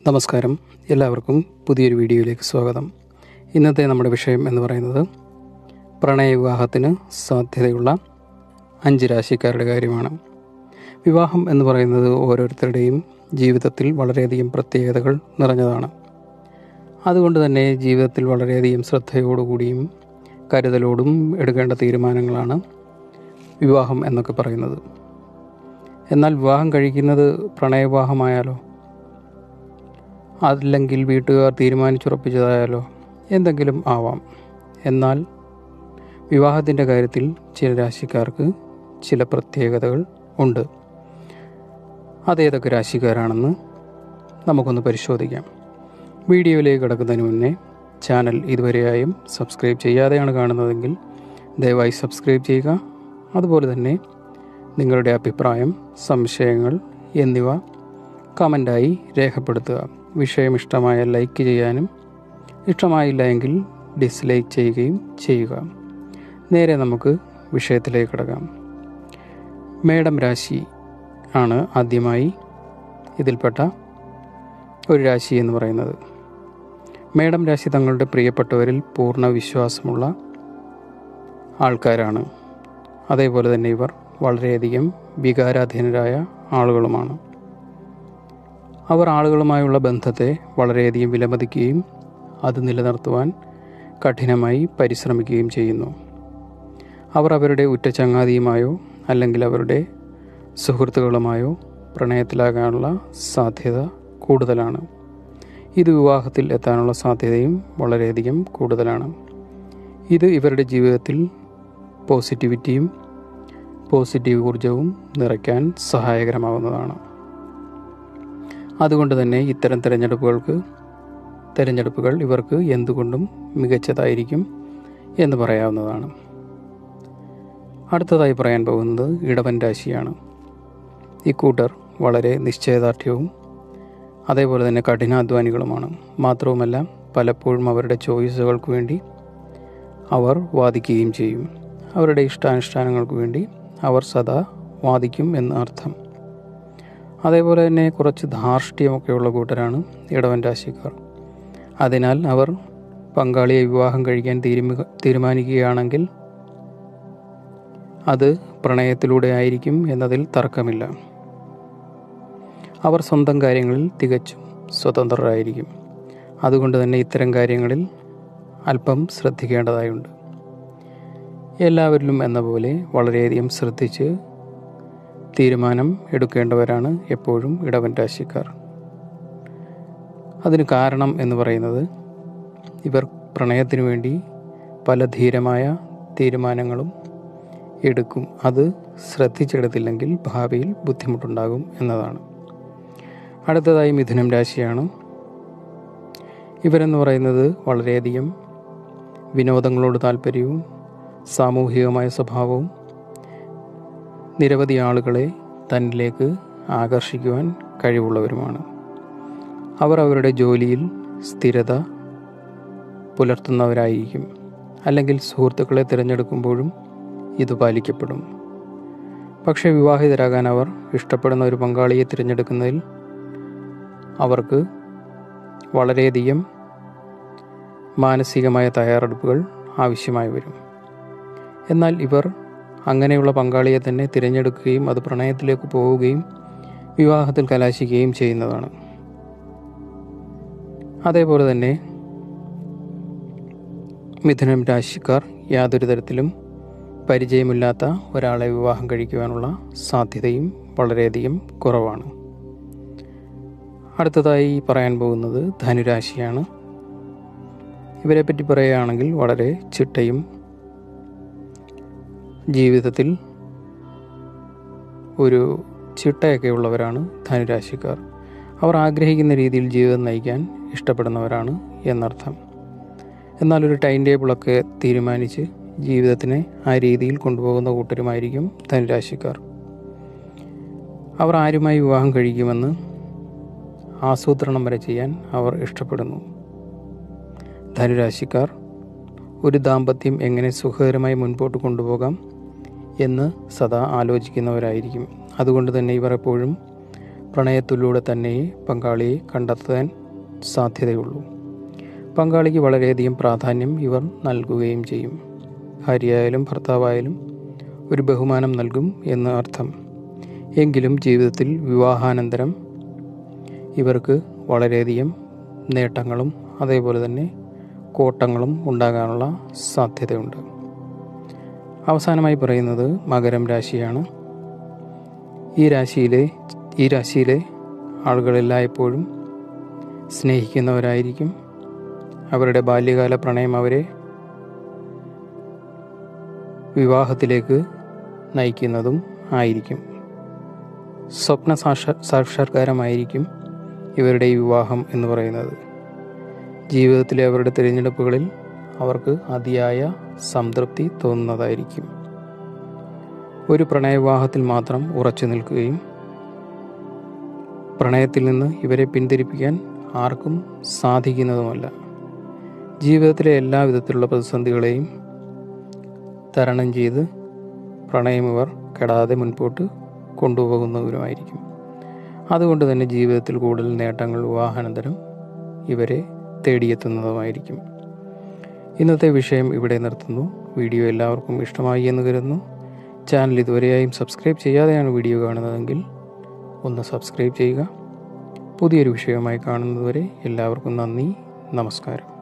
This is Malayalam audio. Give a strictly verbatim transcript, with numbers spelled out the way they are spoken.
നമസ്കാരം, എല്ലാവർക്കും പുതിയൊരു വീഡിയോയിലേക്ക് സ്വാഗതം. ഇന്നത്തെ നമ്മുടെ വിഷയം എന്ന് പറയുന്നത് പ്രണയവിവാഹത്തിന് സാധ്യതയുള്ള അഞ്ച് രാശിക്കാരുടെ കാര്യമാണ്. വിവാഹം എന്ന് പറയുന്നത് ഓരോരുത്തരുടെയും ജീവിതത്തിൽ വളരെയധികം പ്രത്യേകതകൾ നിറഞ്ഞതാണ്. അതുകൊണ്ട് തന്നെ ജീവിതത്തിൽ വളരെയധികം ശ്രദ്ധയോടുകൂടിയും കരുതലോടും എടുക്കേണ്ട തീരുമാനങ്ങളാണ് വിവാഹം എന്നൊക്കെ പറയുന്നത്. എന്നാൽ വിവാഹം കഴിക്കുന്നത് പ്രണയവിവാഹമായാലോ, അല്ലെങ്കിൽ വീട്ടുകാർ തീരുമാനിച്ചുറപ്പിച്ചതായാലോ എന്തെങ്കിലും ആവാം. എന്നാൽ വിവാഹത്തിൻ്റെ കാര്യത്തിൽ ചില രാശിക്കാർക്ക് ചില പ്രത്യേകതകൾ ഉണ്ട്. അതേതൊക്കെ രാശിക്കാരാണെന്ന് നമുക്കൊന്ന് പരിശോധിക്കാം. വീഡിയോയിലേക്ക് കടക്കുന്നതിന് മുന്നേ ചാനൽ ഇതുവരെയായും സബ്സ്ക്രൈബ് ചെയ്യാതെയാണ് കാണുന്നതെങ്കിൽ ദയവായി സബ്സ്ക്രൈബ് ചെയ്യുക. അതുപോലെ തന്നെ നിങ്ങളുടെ അഭിപ്രായം, സംശയങ്ങൾ എന്നിവ കമൻ്റായി രേഖപ്പെടുത്തുക. വിഷയം ഇഷ്ടമായ ലൈക്ക് ചെയ്യാനും ഇഷ്ടമായില്ല എങ്കിൽ ഡിസ്ലൈക്ക് ചെയ്യുകയും ചെയ്യുക. നേരെ നമുക്ക് വിഷയത്തിലേക്ക് കടക്കാം. മേടം രാശി ആണ് ആദ്യമായി ഇതിൽപ്പെട്ട ഒരു രാശി എന്ന് പറയുന്നത്. മേടം രാശി തങ്ങളുടെ പ്രിയപ്പെട്ടവരിൽ പൂർണ്ണ വിശ്വാസമുള്ള ആൾക്കാരാണ്. അതേപോലെ തന്നെ ഇവർ വളരെയധികം വികാരാധീനരായ ആളുകളുമാണ്. അവർ ആളുകളുമായുള്ള ബന്ധത്തെ വളരെയധികം വിലമതിക്കുകയും അത് നിലനിർത്തുവാൻ കഠിനമായി പരിശ്രമിക്കുകയും ചെയ്യുന്നു. അവർ അവരുടെ ഉറ്റ ചങ്ങാതിയുമായോ അല്ലെങ്കിൽ അവരുടെ സുഹൃത്തുക്കളുമായോ പ്രണയത്തിലാകാനുള്ള സാധ്യത കൂടുതലാണ്. ഇത് വിവാഹത്തിൽ എത്താനുള്ള സാധ്യതയും വളരെയധികം കൂടുതലാണ്. ഇത് ഇവരുടെ ജീവിതത്തിൽ പോസിറ്റിവിറ്റിയും പോസിറ്റീവ് ഊർജവും നിറയ്ക്കാൻ സഹായകരമാകുന്നതാണ്. അതുകൊണ്ട് തന്നെ ഇത്തരം തിരഞ്ഞെടുപ്പുകൾക്ക് തിരഞ്ഞെടുപ്പുകൾ ഇവർക്ക് എന്തുകൊണ്ടും മികച്ചതായിരിക്കും എന്ന് പറയാവുന്നതാണ്. അടുത്തതായി പറയാൻ പോകുന്നത് ഇടവൻ രാശിയാണ്. ഇക്കൂട്ടർ വളരെ നിശ്ചയദാർഢ്യവും അതേപോലെ തന്നെ കഠിനാധ്വാനികളുമാണ്. മാത്രവുമല്ല, പലപ്പോഴും അവരുടെ ചോയ്സുകൾക്ക് വേണ്ടി അവർ വാദിക്കുകയും ചെയ്യും. അവരുടെ ഇഷ്ടാനുഷ്ഠാനങ്ങൾക്ക് വേണ്ടി അവർ സദാ വാദിക്കും എന്ന് അർത്ഥം. അതേപോലെ തന്നെ കുറച്ച് ധാർഷ്ട്യമൊക്കെയുള്ള കൂട്ടരാണ് ഇടവൻ രാശിക്കാർ. അതിനാൽ അവർ പങ്കാളിയെ വിവാഹം കഴിക്കാൻ തീരുമാ തീരുമാനിക്കുകയാണെങ്കിൽ അത് പ്രണയത്തിലൂടെ ആയിരിക്കും എന്നതിൽ തർക്കമില്ല. അവർ സ്വന്തം കാര്യങ്ങളിൽ തികച്ചും സ്വതന്ത്രരായിരിക്കും. അതുകൊണ്ട് തന്നെ ഇത്തരം കാര്യങ്ങളിൽ അല്പം ശ്രദ്ധിക്കേണ്ടതായുണ്ട്. എല്ലാവരിലും എന്ന പോലെ വളരെയധികം ശ്രദ്ധിച്ച് തീരുമാനം എടുക്കേണ്ടവരാണ് എപ്പോഴും ഇടവൻ രാശിക്കാർ. അതിന് കാരണം എന്ന് പറയുന്നത് ഇവർ പ്രണയത്തിനു വേണ്ടി പല ധീരമായ തീരുമാനങ്ങളും എടുക്കും. അത് ശ്രദ്ധിച്ചെടുത്തില്ലെങ്കിൽ ഭാവിയിൽ ബുദ്ധിമുട്ടുണ്ടാകും എന്നതാണ്. അടുത്തതായി മിഥുനം രാശിയാണ്. ഇവരെന്ന് പറയുന്നത് വളരെയധികം വിനോദങ്ങളോട് താല്പര്യവും സാമൂഹികമായ സ്വഭാവവും നിരവധി ആളുകളെ തന്നിലേക്ക് ആകർഷിക്കുവാൻ കഴിവുള്ളവരുമാണ്. അവർ അവരുടെ ജോലിയിൽ സ്ഥിരത പുലർത്തുന്നവരായിരിക്കും. അല്ലെങ്കിൽ സുഹൃത്തുക്കളെ തിരഞ്ഞെടുക്കുമ്പോഴും ഇത് പാലിക്കപ്പെടും. പക്ഷേ വിവാഹിതരാകാൻ അവർ ഇഷ്ടപ്പെടുന്ന ഒരു പങ്കാളിയെ തിരഞ്ഞെടുക്കുന്നതിൽ അവർക്ക് വളരെയധികം മാനസികമായ തയ്യാറെടുപ്പുകൾ ആവശ്യമായി വരും. എന്നാൽ ഇവർ അങ്ങനെയുള്ള പങ്കാളിയെ തന്നെ തിരഞ്ഞെടുക്കുകയും അത് പ്രണയത്തിലേക്ക് പോവുകയും വിവാഹത്തിൽ കലാശിക്കുകയും ചെയ്യുന്നതാണ്. അതേപോലെ തന്നെ മിഥുനം രാശിക്കാർ യാതൊരു തരത്തിലും പരിചയമില്ലാത്ത ഒരാളെ വിവാഹം കഴിക്കുവാനുള്ള സാധ്യതയും വളരെയധികം കുറവാണ്. അടുത്തതായി പറയാൻ പോകുന്നത് ധനുരാശിയാണ്. ഇവരെപ്പറ്റി പറയുകയാണെങ്കിൽ വളരെ ചിട്ടയും ജീവിതത്തിൽ ഒരു ചിട്ടയൊക്കെ ഉള്ളവരാണ് ധനുരാശിക്കാർ. അവർ ആഗ്രഹിക്കുന്ന രീതിയിൽ ജീവിതം നയിക്കാൻ ഇഷ്ടപ്പെടുന്നവരാണ് എന്നർത്ഥം. എന്നാൽ ഒരു ടൈം ടേബിളൊക്കെ തീരുമാനിച്ച് ജീവിതത്തിനെ ആ രീതിയിൽ കൊണ്ടുപോകുന്ന കൂട്ടരുമായിരിക്കും ധനുരാശിക്കാർ. അവർ ആരുമായി വിവാഹം കഴിക്കുമെന്ന് ആസൂത്രണം വരെ ചെയ്യാൻ അവർ ഇഷ്ടപ്പെടുന്നു. ധനുരാശിക്കാർ ഒരു ദാമ്പത്യം എങ്ങനെ സുഖകരമായി മുൻപോട്ട് കൊണ്ടുപോകാം എന്ന് സദാ ആലോചിക്കുന്നവരായിരിക്കും. അതുകൊണ്ട് തന്നെ ഇവർ എപ്പോഴും പ്രണയത്തിലൂടെ തന്നെ പങ്കാളിയെ കണ്ടെത്താൻ സാധ്യതയുള്ളൂ. പങ്കാളിക്ക് വളരെയധികം പ്രാധാന്യം ഇവർ നൽകുകയും ചെയ്യും. ഭാര്യയായാലും ഭർത്താവായാലും ഒരു ബഹുമാനം നൽകും എന്ന് അർത്ഥം. എങ്കിലും ജീവിതത്തിൽ വിവാഹാനന്തരം ഇവർക്ക് വളരെയധികം നേട്ടങ്ങളും അതേപോലെ തന്നെ കോട്ടങ്ങളും ഉണ്ടാകാനുള്ള സാധ്യതയുണ്ട്. അവസാനമായി പറയുന്നത് മകരം രാശിയാണ്. ഈ രാശിയിലെ ഈ രാശിയിലെ ആളുകളെല്ലായ്പ്പോഴും സ്നേഹിക്കുന്നവരായിരിക്കും. അവരുടെ ബാല്യകാല പ്രണയം അവരെ വിവാഹത്തിലേക്ക് നയിക്കുന്നതും ആയിരിക്കും. സ്വപ്ന സാക്ഷ സാക്ഷാത്കാരമായിരിക്കും ഇവരുടെ ഈ വിവാഹം എന്ന് പറയുന്നത്. ജീവിതത്തിലെ അവരുടെ തിരഞ്ഞെടുപ്പുകളിൽ അവർക്ക് അതിയായ സംതൃപ്തി തോന്നുന്നതായിരിക്കും. ഒരു പ്രണയവിവാഹത്തിൽ മാത്രം ഉറച്ചു നിൽക്കുകയും പ്രണയത്തിൽ നിന്ന് ഇവരെ പിന്തിരിപ്പിക്കാൻ ആർക്കും സാധിക്കുന്നതുമല്ല. ജീവിതത്തിലെ എല്ലാ വിധത്തിലുള്ള പ്രതിസന്ധികളെയും തരണം ചെയ്ത് പ്രണയം ഇവർ കെടാതെ മുൻപോട്ട് കൊണ്ടുപോകുന്നവരുമായിരിക്കും. അതുകൊണ്ട് തന്നെ ജീവിതത്തിൽ കൂടുതൽ നേട്ടങ്ങൾ വിവാഹാനന്തരം ഇവരെ തേടിയെത്തുന്നതുമായിരിക്കും. ഇന്നത്തെ വിഷയം ഇവിടെ നിർത്തുന്നു. വീഡിയോ എല്ലാവർക്കും ഇഷ്ടമായി എന്ന് കരുതുന്നു. ചാനൽ ഇതുവരെയായും സബ്സ്ക്രൈബ് ചെയ്യാതെയാണ് വീഡിയോ കാണുന്നതെങ്കിൽ ഒന്ന് സബ്സ്ക്രൈബ് ചെയ്യുക. പുതിയൊരു വിഷയവുമായി കാണുന്നതുവരെ എല്ലാവർക്കും നന്ദി, നമസ്കാരം.